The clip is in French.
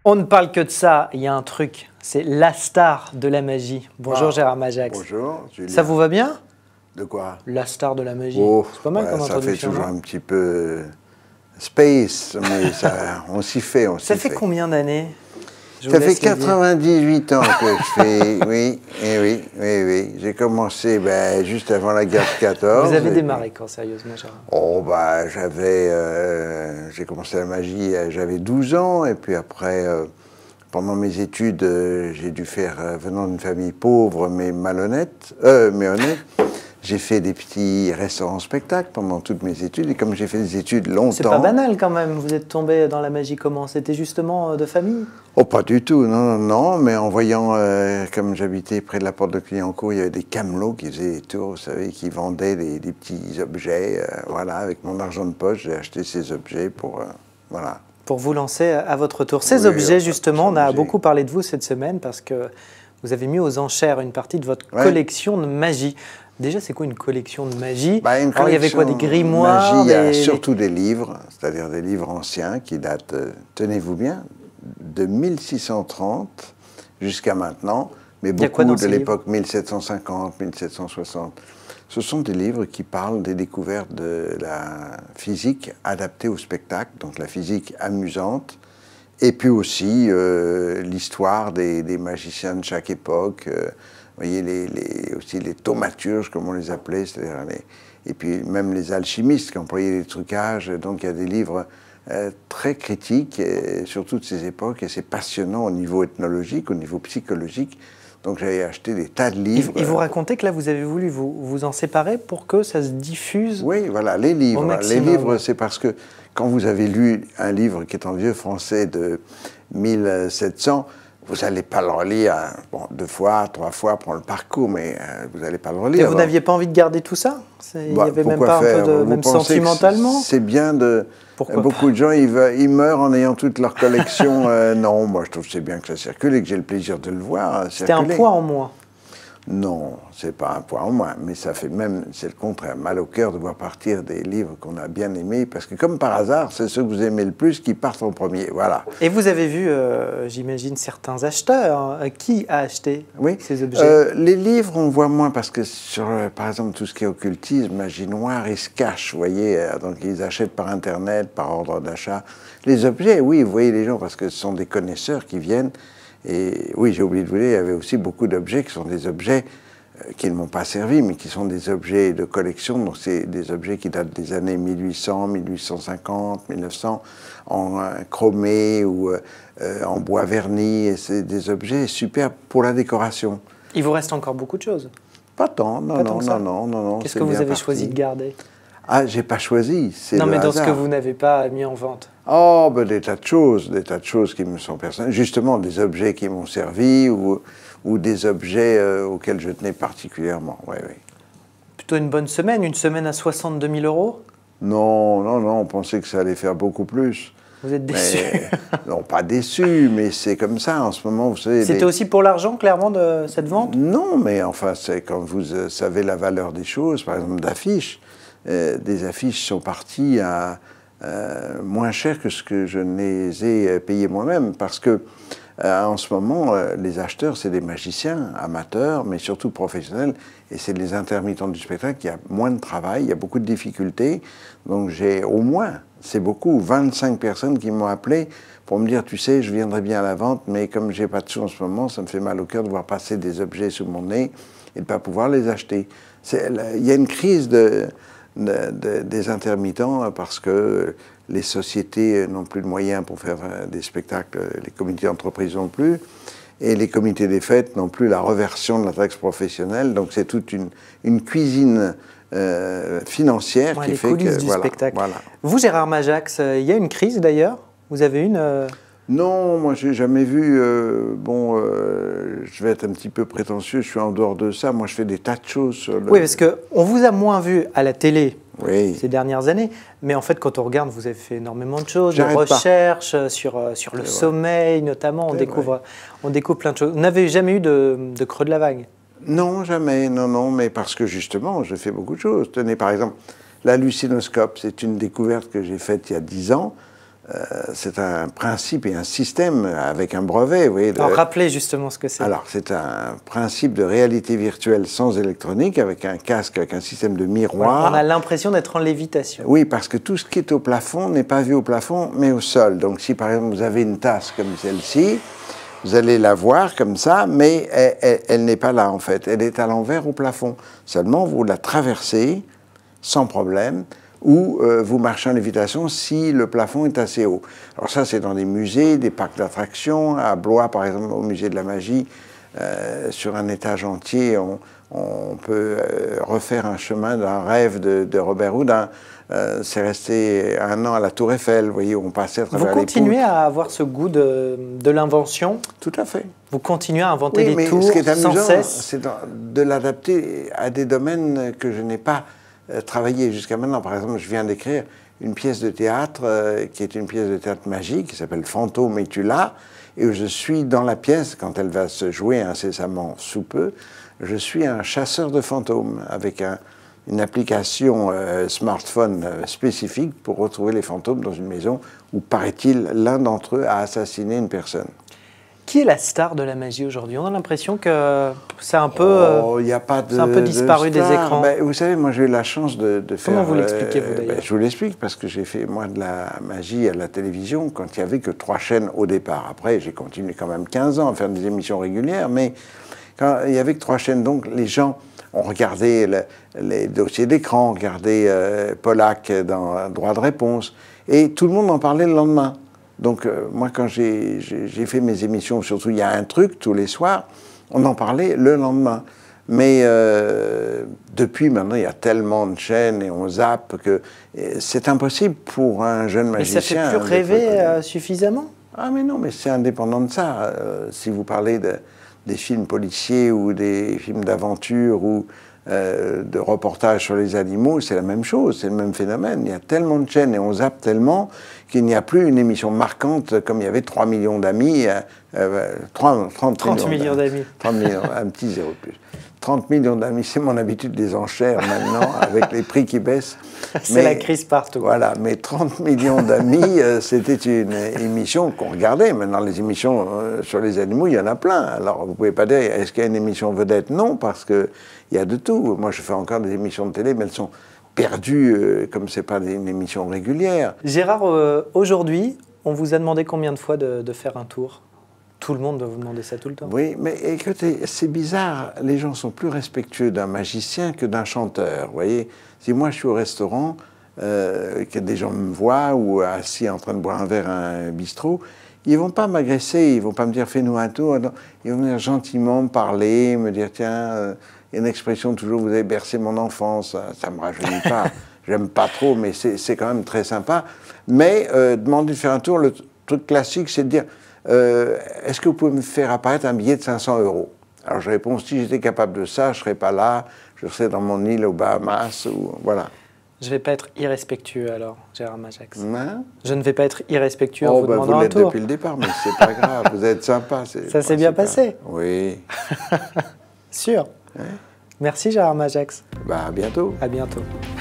On ne parle que de ça, il y a un truc, c'est la star de la magie. Bonjour Gérard Majax. Bonjour Julien. Ça vous va bien? De quoi? La star de la magie. Oh, c'est pas mal comme ça introduction. fait toujours un petit peu space, mais ça, on s'y fait. Ça fait combien d'années? Ça fait 98 ans que je fais, oui. J'ai commencé juste avant la guerre de 14. Vous avez démarré quand, sérieusement, Gérard? Oh, j'ai commencé la magie, j'avais 12 ans, et puis après, pendant mes études, j'ai dû faire, venant d'une famille pauvre mais malhonnête, mais honnête, j'ai fait des petits restaurants spectacles pendant toutes mes études, et comme j'ai fait des études longtemps... C'est pas banal quand même, vous êtes tombé dans la magie comment? C'était justement de famille? Oh, pas du tout, non, mais en voyant, comme j'habitais près de la porte de Clignancourt, il y avait des camelots qui faisaient des tours, vous savez, qui vendaient des petits objets, voilà, avec mon argent de poche, j'ai acheté ces objets pour, voilà. Pour vous lancer à votre tour. Ces objets, justement, on a beaucoup parlé de vous cette semaine parce que vous avez mis aux enchères une partie de votre collection de magie. Déjà, c'est quoi une collection de magie? Alors, il y avait quoi, des grimoires magie, il y a surtout des livres, c'est-à-dire des livres anciens qui datent, tenez-vous bien, de 1630 jusqu'à maintenant, mais beaucoup de l'époque 1750, 1760. Ce sont des livres qui parlent des découvertes de la physique adaptée au spectacle, donc la physique amusante, et puis aussi l'histoire des magiciens de chaque époque. Vous voyez, aussi les thaumaturges, comme on les appelait, c'est-à-dire et puis même les alchimistes qui employaient des trucages. Donc il y a des livres très critiques sur toutes ces époques, et c'est passionnant au niveau ethnologique, au niveau psychologique. Donc j'avais acheté des tas de livres. Et vous racontez que là, vous avez voulu vous en séparer pour que ça se diffuse? Oui, voilà, les livres. Les livres, c'est parce que quand vous avez lu un livre qui est en vieux français de 1700, vous n'allez pas le relire, bon, 2 fois, 3 fois pour le parcours, mais vous n'allez pas le relire. Et vous n'aviez pas envie de garder tout ça? Il n'y avait même pas un peu de... Même sentimentalement? C'est bien de... Pourquoi beaucoup de gens, ils meurent en ayant toute leur collection. Non, moi je trouve que c'est bien que ça circule et que j'ai le plaisir de le voir circuler. C'était un poids en moins? Non, c'est pas un poids en moins, mais ça fait même, c'est le contraire, mal au cœur de voir partir des livres qu'on a bien aimés, parce que comme par hasard, c'est ceux que vous aimez le plus qui partent en premier, voilà. Et vous avez vu, j'imagine, certains acheteurs. Qui a acheté ces objets? Les livres, on voit moins, parce que sur, par exemple, tout ce qui est occultisme, magie noire, ils se cachent, vous voyez, donc ils achètent par Internet, par ordre d'achat. Les objets, oui, vous voyez les gens, parce que ce sont des connaisseurs qui viennent. Et oui, j'ai oublié de vous dire, il y avait aussi beaucoup d'objets qui sont des objets qui ne m'ont pas servi, mais qui sont des objets de collection. Donc c'est des objets qui datent des années 1800, 1850, 1900, en chromé ou en bois verni. Et c'est des objets superbes pour la décoration. Il vous reste encore beaucoup de choses? Pas tant, non. Qu'est-ce que vous avez choisi de garder? Ah, j'ai pas choisi, c'est non, mais dans hasard. ce que vous n'avez pas mis en vente. Oh, ben des tas de choses qui me sont personnelles. Justement, des objets qui m'ont servi ou des objets auxquels je tenais particulièrement. Oui. Plutôt une bonne semaine, une semaine à 62 000 euros? Non, on pensait que ça allait faire beaucoup plus. Vous êtes déçu? Non, pas déçu, mais c'est comme ça en ce moment, vous savez. C'était aussi pour l'argent, clairement, de cette vente? Non, mais enfin, c'est quand vous savez la valeur des choses, par exemple d'affiches. Des affiches sont parties à moins cher que ce que je ne les ai payées moi-même, parce que en ce moment, les acheteurs, c'est des magiciens amateurs, mais surtout professionnels, et c'est les intermittents du spectacle. Il y a moins de travail, il y a beaucoup de difficultés, donc j'ai au moins, c'est beaucoup, 25 personnes qui m'ont appelé pour me dire, tu sais, je viendrai bien à la vente, mais comme j'ai pas de sous en ce moment, ça me fait mal au cœur de voir passer des objets sous mon nez et de ne pas pouvoir les acheter. Il y a une crise des intermittents parce que les sociétés n'ont plus de moyens pour faire des spectacles, les comités d'entreprise non plus, et les comités des fêtes n'ont plus la reversion de la taxe professionnelle, donc c'est toute une cuisine financière qui fait que... Du spectacle. Voilà. Vous, Gérard Majax, il y a une crise d'ailleurs? Vous avez une... Non, moi j'ai jamais vu, je vais être un petit peu prétentieux, je suis en dehors de ça, moi je fais des tas de choses sur le... Oui, parce qu'on vous a moins vu à la télé ces dernières années, mais en fait quand on regarde, vous avez fait énormément de choses, de recherches sur le sommeil notamment, on découvre plein de choses. Vous n'avez jamais eu de creux de la vague? Non, jamais, non, mais parce que justement, je fais beaucoup de choses. Tenez, par exemple, l'hallucinoscope, c'est une découverte que j'ai faite il y a 10 ans. c'est un principe et un système avec un brevet. Vous voyez, alors, rappelez justement ce que c'est. Alors, c'est un principe de réalité virtuelle sans électronique, avec un casque, avec un système de miroir. On a l'impression d'être en lévitation. Oui, parce que tout ce qui est au plafond n'est pas vu au plafond, mais au sol. Donc, si par exemple vous avez une tasse comme celle-ci, vous allez la voir comme ça, mais elle n'est pas là en fait. Elle est à l'envers au plafond. Seulement, vous la traversez sans problème, ou vous marchez en lévitation si le plafond est assez haut. Alors ça, c'est dans des musées, des parcs d'attractions. À Blois, par exemple, au musée de la magie, sur un étage entier, on peut refaire un chemin d'un rêve de Robert Houdin. C'est resté 1 an à la Tour Eiffel, vous voyez, on passait à travers les poutres. Vous continuez à avoir ce goût de l'invention? Tout à fait. Vous continuez à inventer des tours ce qui est amusant, sans cesse? C'est de l'adapter à des domaines que je n'ai pas travaillé jusqu'à maintenant. Par exemple, je viens d'écrire une pièce de théâtre qui est une pièce de théâtre magique qui s'appelle Fantôme, es-tu là? Et je suis dans la pièce, quand elle va se jouer incessamment sous peu, je suis un chasseur de fantômes avec une application smartphone spécifique pour retrouver les fantômes dans une maison où, paraît-il, l'un d'entre eux a assassiné une personne. Qui est la star de la magie aujourd'hui? On a l'impression que c'est un peu, un peu disparu des écrans. Ben, vous savez, moi j'ai eu la chance de faire... Comment vous l'expliquez, vous d'ailleurs? Je vous l'explique parce que j'ai fait, moi, de la magie à la télévision quand il n'y avait que 3 chaînes au départ. Après, j'ai continué quand même 15 ans à faire des émissions régulières, mais quand il n'y avait que 3 chaînes, donc les gens ont regardé les dossiers d'écran, regardé Pollack dans Droit de réponse, et tout le monde en parlait le lendemain. Donc, moi, quand j'ai fait mes émissions, surtout il y a un truc tous les soirs, on en parlait le lendemain. Mais depuis maintenant, il y a tellement de chaînes et on zappe que c'est impossible pour un jeune magicien. Mais ça fait plus rêver suffisamment? Ah, mais non, mais c'est indépendant de ça. Si vous parlez des films policiers ou des films d'aventure ou de reportages sur les animaux, c'est la même chose, c'est le même phénomène. Il y a tellement de chaînes et on zappe tellement qu'il n'y a plus une émission marquante comme il y avait 3 millions d'amis, 30 millions d'amis. 30 millions, un petit zéro de plus. 30 millions d'amis, c'est mon habitude des enchères maintenant, avec les prix qui baissent. C'est la crise partout. Voilà, mais 30 millions d'amis, c'était une émission qu'on regardait. Maintenant, les émissions sur les animaux, il y en a plein. Alors, vous ne pouvez pas dire, est-ce qu'il y a une émission vedette? Non, parce qu'il y a de tout. Moi, je fais encore des émissions de télé, mais elles sont perdues, comme ce n'est pas une émission régulière. Gérard, aujourd'hui, on vous a demandé combien de fois de faire un tour? Tout le monde doit vous demander ça tout le temps. Oui, mais écoutez, c'est bizarre. Les gens sont plus respectueux d'un magicien que d'un chanteur. Vous voyez, si moi je suis au restaurant, que des gens me voient ou assis en train de boire un verre à un bistrot, ils ne vont pas m'agresser, ils ne vont pas me dire fais-nous un tour. Ils vont venir gentiment me parler, me dire tiens, il y a une expression toujours vous avez bercé mon enfance. Ça ne me rajeunit pas. J'aime pas trop, mais c'est quand même très sympa. Mais demander de faire un tour, le truc classique, c'est de dire est-ce que vous pouvez me faire apparaître un billet de 500 €? Alors je réponds, si j'étais capable de ça, je ne serais pas là, je serais dans mon île aux Bahamas, ou voilà. Je ne vais pas être irrespectueux alors, Gérard Majax. Hein? Je ne vais pas être irrespectueux en vous demandant un tour. Vous l'êtes depuis le départ, mais c'est pas grave, vous êtes sympa. Ça s'est bien passé? Oui. Sûr. Hein? Merci Gérard Majax. À bientôt. À bientôt.